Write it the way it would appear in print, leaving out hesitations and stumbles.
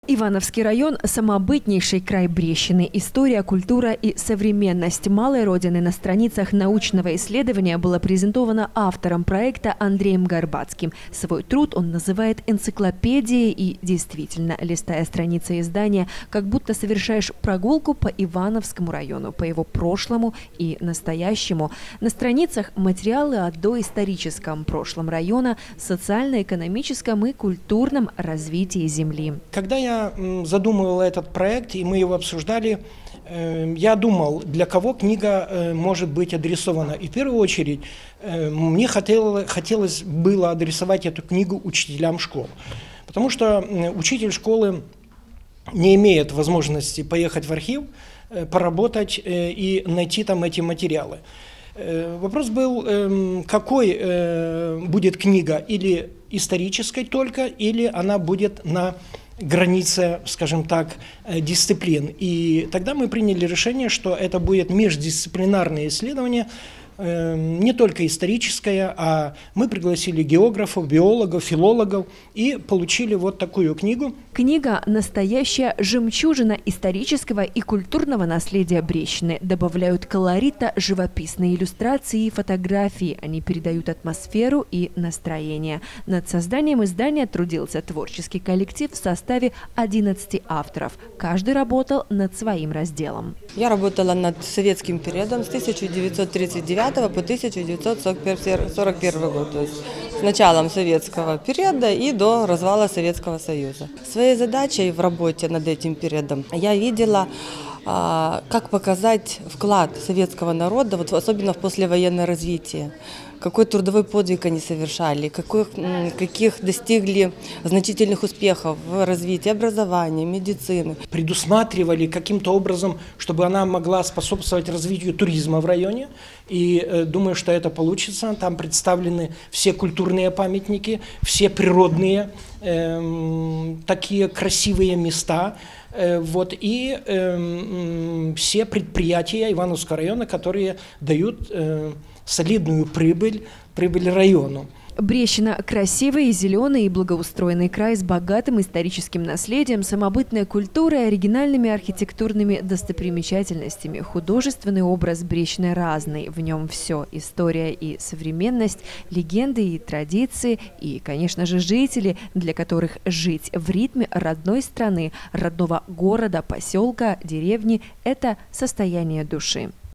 Ивановский район – самобытнейший край Брещины. История, культура и современность малой родины на страницах научного исследования было презентовано автором проекта Андреем Горбацким. Свой труд он называет энциклопедией и действительно, листая страницы издания, как будто совершаешь прогулку по Ивановскому району, по его прошлому и настоящему. На страницах материалы о доисторическом прошлом района, социально-экономическом и культурном развитии земли. Когда я задумывал этот проект, и мы его обсуждали, я думал, для кого книга может быть адресована. И в первую очередь мне хотелось было адресовать эту книгу учителям школ. Потому что учитель школы не имеет возможности поехать в архив, поработать и найти там эти материалы. Вопрос был, какой будет книга, или исторической только, или она будет на границе, скажем так, дисциплин. И тогда мы приняли решение, что это будет междисциплинарное исследование, не только историческое, а мы пригласили географов, биологов, филологов и получили вот такую книгу. Книга – настоящая жемчужина исторического и культурного наследия Брещины. Добавляют колорита живописные иллюстрации и фотографии. Они передают атмосферу и настроение. Над созданием издания трудился творческий коллектив в составе 11 авторов. Каждый работал над своим разделом. Я работала над советским периодом с 1939 по 1941 год, то есть с началом советского периода и до развала Советского Союза. Своей задачей в работе над этим периодом я видела, как показать вклад советского народа, вот особенно в послевоенное развитие, какой трудовой подвиг они совершали, каких достигли значительных успехов в развитии образования, медицины. Предусматривали каким-то образом, чтобы она могла способствовать развитию туризма в районе. И думаю, что это получится. Там представлены все культурные памятники, все природные такие красивые места. Вот, и все предприятия Ивановского района, которые дают солидную прибыль району. Брещина – красивый, зеленый и благоустроенный край с богатым историческим наследием, самобытной культурой, оригинальными архитектурными достопримечательностями. Художественный образ Брещины разный. В нем все – история и современность, легенды и традиции, и, конечно же, жители, для которых жить в ритме родной страны, родного города, поселка, деревни – это состояние души.